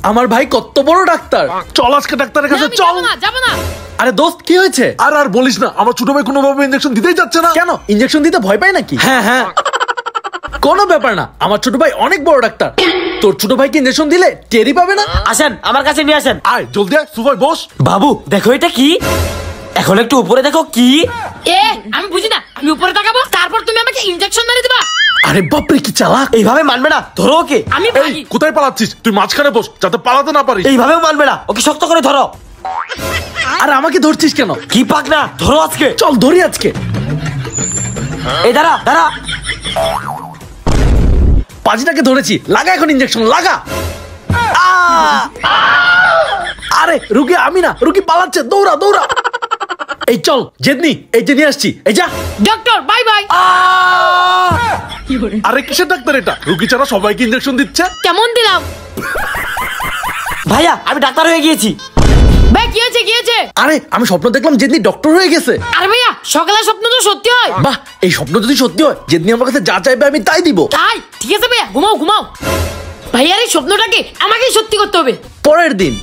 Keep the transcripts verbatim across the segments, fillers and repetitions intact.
আমার ভাই কত বড় ডাক্তার। চল আজকে ডাক্তারের কাছে চল। না যাব না। আরে দোস্ত কি হয়েছে? আর আর বলিস না, আমার ছোট ভাই কোনোভাবে ইনজেকশন দিতেই যাচ্ছে না। কেন ইনজেকশন দিতে ভয় পায় নাকি? হ্যাঁ হ্যাঁ কোনো ব্যাপার না, আমার ছোট ভাই অনেক বড় ডাক্তার। তোর ছোট ভাইকে ইনজেকশন দিলে টেরই পাবে না। আসেন আমার কাছে নিয়ে আসেন। আয় জলদি আয়, সুভাই বস। বাবু দেখো এটা কি, এখন একটু উপরে দেখো কি। এ আমি বুঝি না, আমি উপরে তাকাবো তারপর তুমি আমাকে ইনজেকশন মেরে দিবা। আরে বাপরে কি চালাক। এইভাবে মানবে না, ধরো ওকে। আমি এই ভাগি। কোথায় পালাচ্ছিস? তুই মাঝখানে বস যাতে পালাতে না পারিস। এইভাবেও মানবে না, ওকে শক্ত করে ধরো। আর আমাকে ধরছিস কেন? কি পাক না, ধরো আজকে। চল ধরি আজকে। এই দাঁড়া দাঁড়া। পাজিটাকে ধরেছি, লাগা এখন ইনজেকশন লাগা। আহ! আরে রুগী আমি না, রুগী পালাচ্ছে, দৌড়া দৌড়া। এই চল জেদনি, এই যে নিয়ে আসছি, এই যা। Doctor bye bye. আরে কিসের ডাক্তার এটা? রুগী ছাড়া সবাইকে ইনজেকশন দিচ্ছে। কেমন দিলাম? ভাইয়া আমি ডাক্তার হয়ে গিয়েছি। ভাই কি হয়েছে কি হয়েছে? আরে আমি স্বপ্ন দেখলাম জেদনি ডক্টর হয়ে গেছে। আরে ভাইয়া সকালের স্বপ্ন তো সত্যি হয়। বাহ, এই স্বপ্ন যদি সত্যি হয় জেদনি আমার কাছে যা চাইবে আমি তাই দিব। তাই ঠিক আছে ভাইয়া, ঘুমাও ঘুমাও। ভাইয়ার এই স্বপ্নটাকে আমাকেই সত্যি করতে হবে। পরের দিন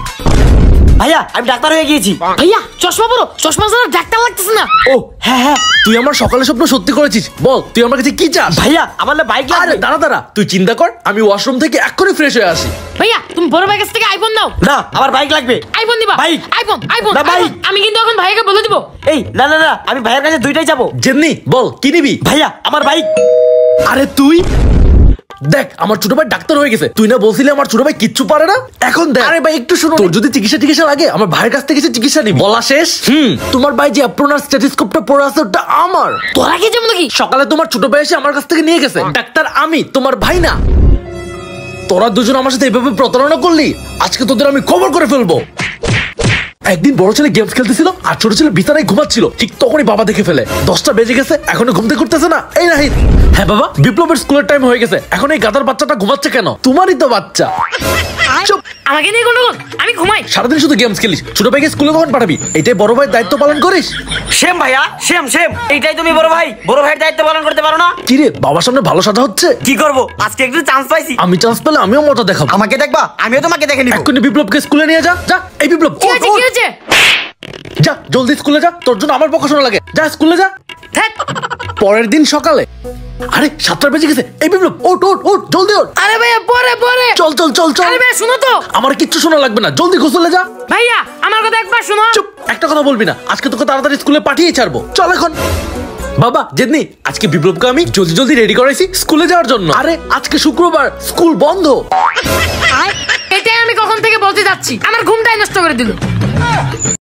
ভাইয়া আমি ডাক্তার হয়ে গিয়েছি। ভাইয়া চশমা পরো, চশমা ছাড়া ডাক্তার লাগতেছে না। ও হ্যাঁ হ্যাঁ। তুই আমার সকালের স্বপ্ন সত্যি করেছিস, বল তুই আমার কাছে কি চাস? ভাইয়া আমার না বাইক আরে লাগবে। দাঁড়া দাঁড়া, তুই চিন্তা কর, আমি ওয়াশরুম থেকে এক্ষুনি ফ্রেশ হয়ে আসি। ভাইয়া তুমি বড় ভাইয়ের কাছ থেকে আইফোন নাও। না আমার বাইক লাগবে। আইফোন দিবা? বাইক। আইফোন আইফোন না, বাইক। আইফোন। আমি কিন্তু এখন ভাইয়াকে বলে দিব। এই না না না, আমি ভাইয়ের কাছে দুইটাই যাবো। জেদনি বল কি নিবি? ভাইয়া আমার বাইক। আরে তুই দেখ, আমার ছোট ভাই ডাক্তার হয়ে গেছে। তুই না বলছিলি আমার ছোট ভাই কিচ্ছু পারে না? এখন দেখ। আরে ভাই একটু শুনো, তোর যদি চিকিৎসা টিকিৎসা লাগে আমার ভাইয়ের কাছ থেকে চিকিৎসা নিবি। বলা শেষ। হুম তোমার ভাই যে অ্যাপ্রোনার স্টেথোস্কোপটা পরে আছে ওটা আমার। তোরা কি যেমন কি সকালে তোমার ছোট ভাই এসে আমার কাছ থেকে নিয়ে গেছে। ডাক্তার আমি, তোমার ভাই না। তোরা দুজন আমার সাথে এভাবে প্রতারণা করলি, আজকে তোদের আমি খবর করে ফেলবো। একদিন বড় ছেলে গেমস খেলতেছিল আর ছোট ছেলে বিছানায় ঘুমাচ্ছিল, ঠিক তখনই বাবা দেখে ফেলে। দশটা বেজে গেছে, এখনো ঘুমতে করতেছে না। এই নাহিদ। হ্যাঁ বাবা, বিপ্লবের স্কুলের টাইম হয়ে গেছে, এখন এই গাধার বাচ্চাটা ঘুমাচ্ছে কেন? তোমারই তো বাচ্চা। চুপ। আমাকে নিয়ে গন্ডগোল? আমি ঘুমাই। সারাদিন শুধু গেমস খেলিস, ছোট ভাইকে স্কুলে কখন পাঠাবি? এটাই বড় ভাইয়ের দায়িত্ব পালন করিস? সেম ভাইয়া সেম সেম। এইটাই তুমি বড় ভাই, বড় ভাইয়ের দায়িত্ব পালন করতে পারো না। কি রে, বাবার সামনে ভালো সাজা হচ্ছে? কি করবো, আজকে একটু চান্স পাইছি। আমি চান্স পেলে আমিও মজা দেখাবো। আমাকে দেখবা, আমিও তোমাকে দেখে নিব। এক্ষুনি বিপ্লবকে স্কুলে নিয়ে যা। যা এই বিপ্লব, কি হয়েছে কি হয়েছে? যা জলদি স্কুলে যা, তোর জন্য আমার পড়াশোনা লাগে। যা স্কুলে যা। ধ্যাৎ। পরের দিন সকালে, আরে সাতটা বেজে গেছে। এই বিপ্লব ওঠ ওঠ ওঠ, জলদি ওঠ। আরে ভাইয়া পরে পরে। চল চল চল চল। আরে ভাইয়া শুনো তো। আমার কিচ্ছু শোনা লাগবে না, জলদি গোসলে যা। ভাইয়া আমার কথা একবার শোনো। চুপ, একটা কথা বলবি না। আজকে তোকে তাড়াতাড়ি স্কুলে পাঠিয়ে ছাড়বো। চল এখন। বাবা জেদনি, আজকে বিপ্লবকে আমি জলদি জলদি রেডি করাইছি স্কুলে যাওয়ার জন্য। আরে আজকে শুক্রবার, স্কুল বন্ধ। এটাই আমি কখন থেকে বলতে যাচ্ছি, আমার ঘুমটাই নষ্ট করে দিল।